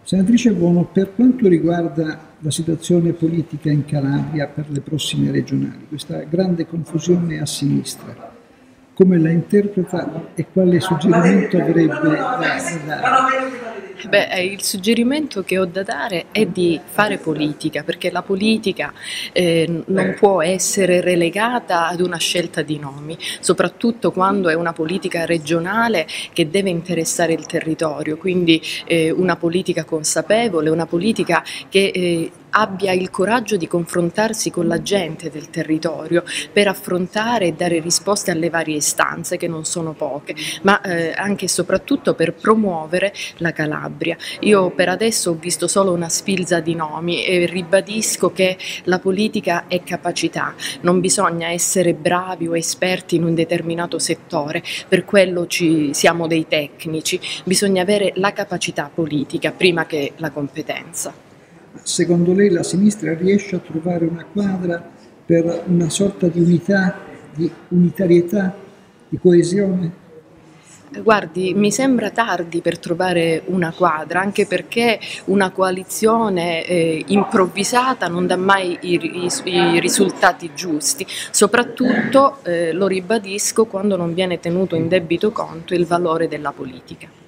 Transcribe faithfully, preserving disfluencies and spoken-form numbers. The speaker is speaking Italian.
Senatrice Buono, per quanto riguarda la situazione politica in Calabria per le prossime regionali, questa grande confusione a sinistra, come la interpreta e quale suggerimento avrebbe da, da dare? Beh, eh, il suggerimento che ho da dare è di fare politica, perché la politica eh, non può essere relegata ad una scelta di nomi, soprattutto quando è una politica regionale che deve interessare il territorio, quindi eh, una politica consapevole, una politica che eh, abbia il coraggio di confrontarsi con la gente del territorio per affrontare e dare risposte alle varie istanze, che non sono poche, ma eh, anche e soprattutto per promuovere la Calabria. Io per adesso ho visto solo una sfilza di nomi e ribadisco che la politica è capacità, non bisogna essere bravi o esperti in un determinato settore, per quello ci siamo dei tecnici, bisogna avere la capacità politica prima che la competenza. Secondo lei la sinistra riesce a trovare una quadra per una sorta di unità, di unitarietà, di coesione? Guardi, mi sembra tardi per trovare una quadra, anche perché una coalizione eh, improvvisata non dà mai i, i, i risultati giusti, soprattutto, eh, lo ribadisco, quando non viene tenuto in debito conto il valore della politica.